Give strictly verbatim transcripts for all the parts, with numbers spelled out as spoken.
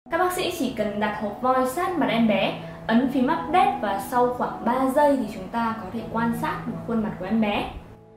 Các bác sĩ chỉ cần đặt hộp voi sát mặt em bé, ấn phím update và sau khoảng ba giây thì chúng ta có thể quan sát được khuôn mặt của em bé.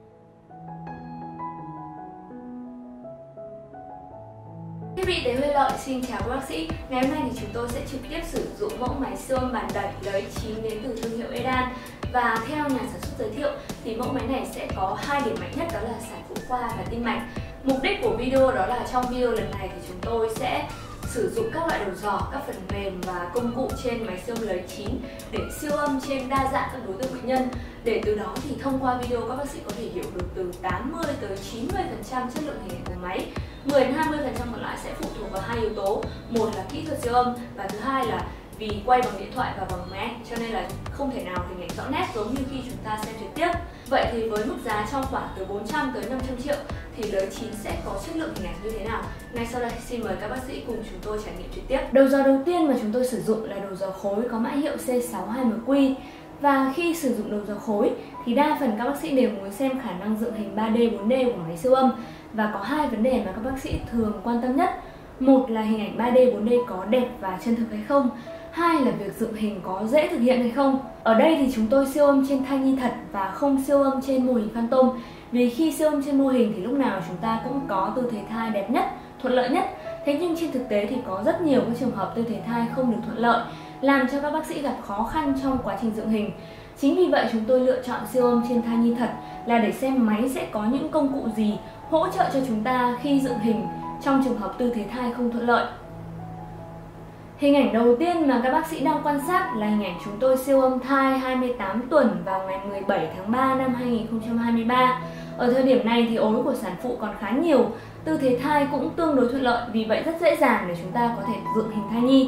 Thiết bị Tế Huy Lợi xin chào các bác sĩ. Ngày hôm nay thì chúng tôi sẽ trực tiếp sử dụng mẫu máy siêu âm bàn đẩy lưới chín đến từ thương hiệu Edan. Và theo nhà sản xuất giới thiệu thì mẫu máy này sẽ có hai điểm mạnh nhất, đó là sản phụ khoa và tim mạch. Mục đích của video đó là trong video lần này thì chúng tôi sẽ sử dụng các loại đầu dò, các phần mềm và công cụ trên máy siêu âm lưới chín để siêu âm trên đa dạng các đối tượng bệnh nhân, để từ đó thì thông qua video các bác sĩ có thể hiểu được từ tám mươi tới chín mươi phần trăm chất lượng hình ảnh của máy. mười đến hai mươi phần trăm còn lại sẽ phụ thuộc vào hai yếu tố, một là kỹ thuật siêu âm và thứ hai là vì quay bằng điện thoại và bằng máy ảnh, cho nên là không thể nào hình ảnh rõ nét giống như khi chúng ta xem trực tiếp. Vậy thì với mức giá trong khoảng từ bốn trăm tới năm trăm triệu thì lưới chín sẽ có chất lượng hình ảnh như thế nào? Ngay sau đây xin mời các bác sĩ cùng chúng tôi trải nghiệm trực tiếp. Đầu dò đầu tiên mà chúng tôi sử dụng là đầu dò khối có mã hiệu C sáu hai M Q. Và khi sử dụng đầu dò khối thì đa phần các bác sĩ đều muốn xem khả năng dựng hình ba D, bốn D của máy siêu âm. Và có hai vấn đề mà các bác sĩ thường quan tâm nhất. Một là hình ảnh ba D, bốn D có đẹp và chân thực hay không. Hai là việc dựng hình có dễ thực hiện hay không. Ở đây thì chúng tôi siêu âm trên thai nhi thật và không siêu âm trên mô hình phantom. Vì khi siêu âm trên mô hình thì lúc nào chúng ta cũng có tư thế thai đẹp nhất, thuận lợi nhất. Thế nhưng trên thực tế thì có rất nhiều các trường hợp tư thế thai không được thuận lợi, làm cho các bác sĩ gặp khó khăn trong quá trình dựng hình. Chính vì vậy chúng tôi lựa chọn siêu âm trên thai nhi thật là để xem máy sẽ có những công cụ gì hỗ trợ cho chúng ta khi dựng hình trong trường hợp tư thế thai không thuận lợi. Hình ảnh đầu tiên mà các bác sĩ đang quan sát là hình ảnh chúng tôi siêu âm thai hai mươi tám tuần vào ngày mười bảy tháng ba năm hai nghìn không trăm hai mươi ba. Ở thời điểm này thì ối của sản phụ còn khá nhiều, tư thế thai cũng tương đối thuận lợi, vì vậy rất dễ dàng để chúng ta có thể dựng hình thai nhi.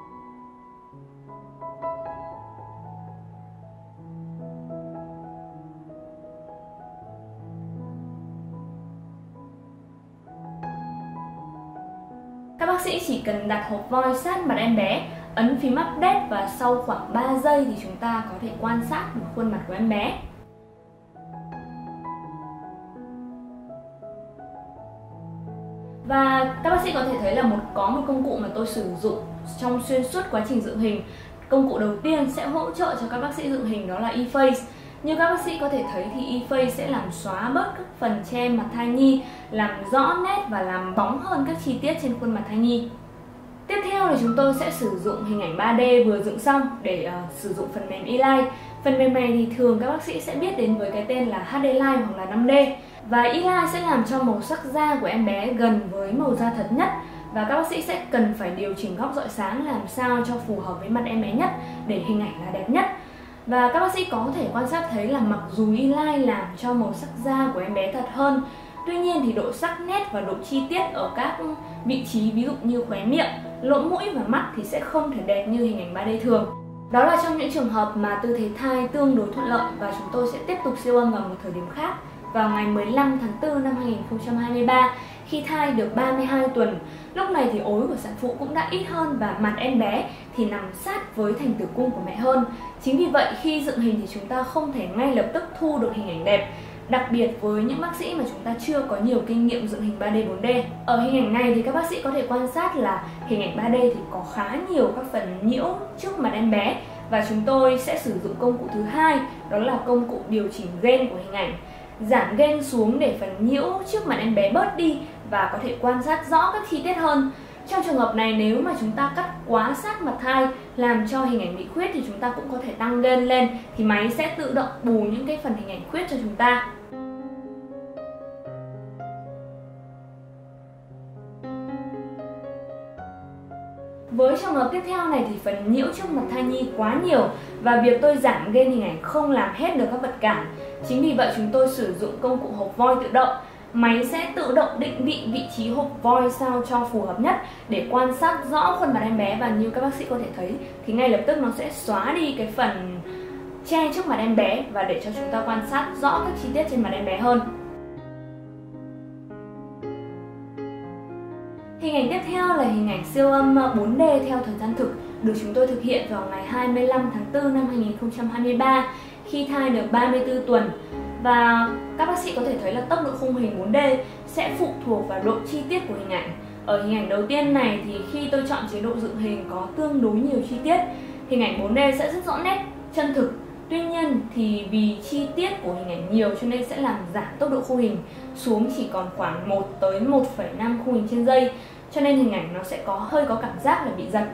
Các bác sĩ chỉ cần đặt hộp voi sát mặt em bé, ấn phím update và sau khoảng ba giây thì chúng ta có thể quan sát được khuôn mặt của em bé. Và các bác sĩ có thể thấy là một có một công cụ mà tôi sử dụng trong xuyên suốt quá trình dựng hình. Công cụ đầu tiên sẽ hỗ trợ cho các bác sĩ dựng hình, đó là eFace. Như các bác sĩ có thể thấy thì eFace sẽ làm xóa bớt các phần che mặt thai nhi, làm rõ nét và làm bóng hơn các chi tiết trên khuôn mặt thai nhi. Tiếp theo thì chúng tôi sẽ sử dụng hình ảnh ba D vừa dựng xong để uh, sử dụng phần mềm eLight. Phần mềm này thì thường các bác sĩ sẽ biết đến với cái tên là hát đê Light hoặc là năm D. Và eLight sẽ làm cho màu sắc da của em bé gần với màu da thật nhất. Và các bác sĩ sẽ cần phải điều chỉnh góc rọi sáng làm sao cho phù hợp với mặt em bé nhất để hình ảnh là đẹp nhất. Và các bác sĩ có thể quan sát thấy là mặc dù eLight làm cho màu sắc da của em bé thật hơn, tuy nhiên thì độ sắc nét và độ chi tiết ở các vị trí ví dụ như khóe miệng, lỗ mũi và mắt thì sẽ không thể đẹp như hình ảnh ba D thường. Đó là trong những trường hợp mà tư thế thai tương đối thuận lợi, và chúng tôi sẽ tiếp tục siêu âm vào một thời điểm khác vào ngày mười lăm tháng tư năm hai nghìn không trăm hai mươi ba khi thai được ba mươi hai tuần. Lúc này thì ối của sản phụ cũng đã ít hơn và mặt em bé thì nằm sát với thành tử cung của mẹ hơn. Chính vì vậy khi dựng hình thì chúng ta không thể ngay lập tức thu được hình ảnh đẹp, đặc biệt với những bác sĩ mà chúng ta chưa có nhiều kinh nghiệm dựng hình ba D, bốn D. Ở hình ảnh này thì các bác sĩ có thể quan sát là hình ảnh ba D thì có khá nhiều các phần nhiễu trước mặt em bé, và chúng tôi sẽ sử dụng công cụ thứ hai, đó là công cụ điều chỉnh gain của hình ảnh. Giảm gain xuống để phần nhiễu trước mặt em bé bớt đi và có thể quan sát rõ các chi tiết hơn. Trong trường hợp này, nếu mà chúng ta cắt quá sát mặt thai làm cho hình ảnh bị khuyết thì chúng ta cũng có thể tăng gain lên, thì máy sẽ tự động bù những cái phần hình ảnh khuyết cho chúng ta. Với trường hợp tiếp theo này thì phần nhiễu trước mặt thai nhi quá nhiều và việc tôi giảm gain hình ảnh không làm hết được các vật cản. Chính vì vậy chúng tôi sử dụng công cụ hộp voi tự động. Máy sẽ tự động định vị vị trí hộp voi sao cho phù hợp nhất để quan sát rõ khuôn mặt em bé, và như các bác sĩ có thể thấy thì ngay lập tức nó sẽ xóa đi cái phần che trước mặt em bé và để cho chúng ta quan sát rõ các chi tiết trên mặt em bé hơn. Hình ảnh tiếp theo là hình ảnh siêu âm bốn D theo thời gian thực, được chúng tôi thực hiện vào ngày hai mươi lăm tháng tư năm hai nghìn không trăm hai mươi ba khi thai được ba mươi tư tuần. Và các bác sĩ có thể thấy là tốc độ khung hình bốn D sẽ phụ thuộc vào độ chi tiết của hình ảnh. Ở hình ảnh đầu tiên này thì khi tôi chọn chế độ dựng hình có tương đối nhiều chi tiết, hình ảnh bốn D sẽ rất rõ nét, chân thực. Tuy nhiên thì vì chi tiết của hình ảnh nhiều cho nên sẽ làm giảm tốc độ khung hình xuống chỉ còn khoảng một tới một phẩy năm khung hình trên giây, cho nên hình ảnh nó sẽ có hơi có cảm giác là bị giật.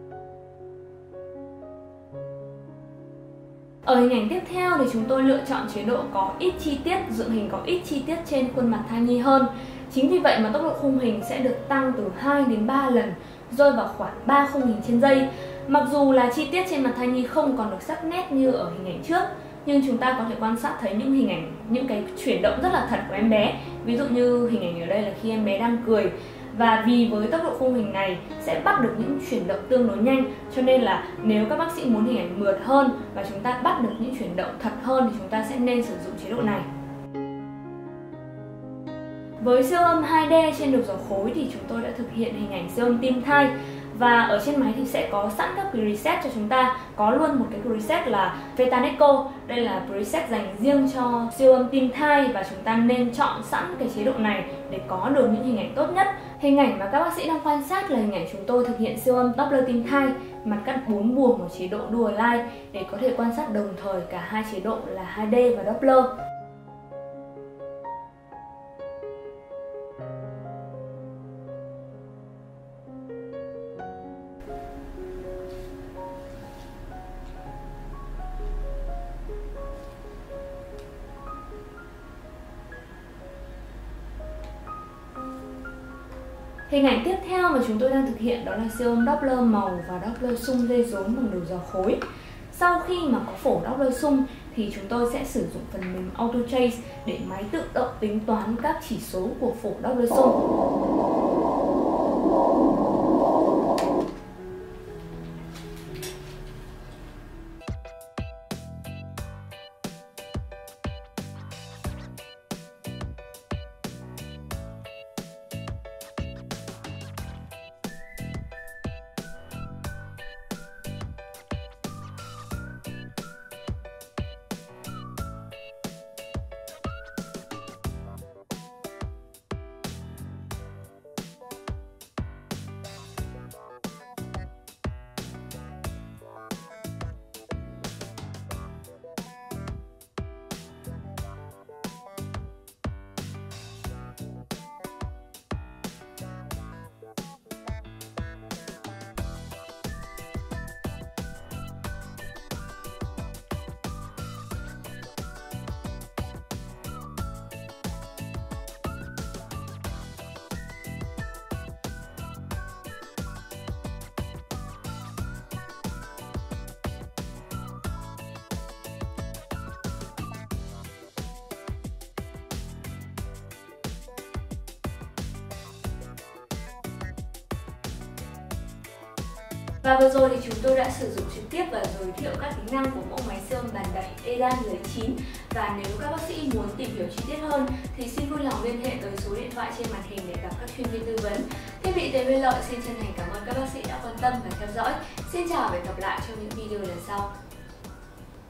Ở hình ảnh tiếp theo thì chúng tôi lựa chọn chế độ có ít chi tiết, dựng hình có ít chi tiết trên khuôn mặt thai nhi hơn. Chính vì vậy mà tốc độ khung hình sẽ được tăng từ hai đến ba lần, rơi vào khoảng ba khung hình trên giây. Mặc dù là chi tiết trên mặt thai nhi không còn được sắc nét như ở hình ảnh trước, nhưng chúng ta có thể quan sát thấy những hình ảnh, những cái chuyển động rất là thật của em bé. Ví dụ như hình ảnh ở đây là khi em bé đang cười. Và vì với tốc độ khung hình này sẽ bắt được những chuyển động tương đối nhanh, cho nên là nếu các bác sĩ muốn hình ảnh mượt hơn và chúng ta bắt được những chuyển động thật hơn thì chúng ta sẽ nên sử dụng chế độ này. Với siêu âm hai D trên đầu dò khối thì chúng tôi đã thực hiện hình ảnh siêu âm tim thai. Và ở trên máy thì sẽ có sẵn các preset cho chúng ta. Có luôn một cái preset là Fetaneco. Đây là preset dành riêng cho siêu âm tim thai và chúng ta nên chọn sẵn cái chế độ này để có được những hình ảnh tốt nhất. Hình ảnh mà các bác sĩ đang quan sát là hình ảnh chúng tôi thực hiện siêu âm Doppler tim thai, mặt cắt bốn buồng ở chế độ Dual Line để có thể quan sát đồng thời cả hai chế độ là hai D và Doppler. Hình ảnh tiếp theo mà chúng tôi đang thực hiện đó là siêu âm Doppler màu và Doppler xung dây rốn bằng đầu dò khối. Sau khi mà có phổ Doppler xung thì chúng tôi sẽ sử dụng phần mềm AutoTrace để máy tự động tính toán các chỉ số của phổ Doppler xung. Và vừa rồi thì chúng tôi đã sử dụng trực tiếp và giới thiệu các tính năng của mẫu máy siêu âm bàn đẩy Edan lưới chín. Và nếu các bác sĩ muốn tìm hiểu chi tiết hơn thì xin vui lòng liên hệ tới số điện thoại trên màn hình để gặp các chuyên viên tư vấn. Thiết bị Tế Huy Lợi xin chân thành cảm ơn các bác sĩ đã quan tâm và theo dõi. Xin chào và hẹn gặp lại trong những video lần sau.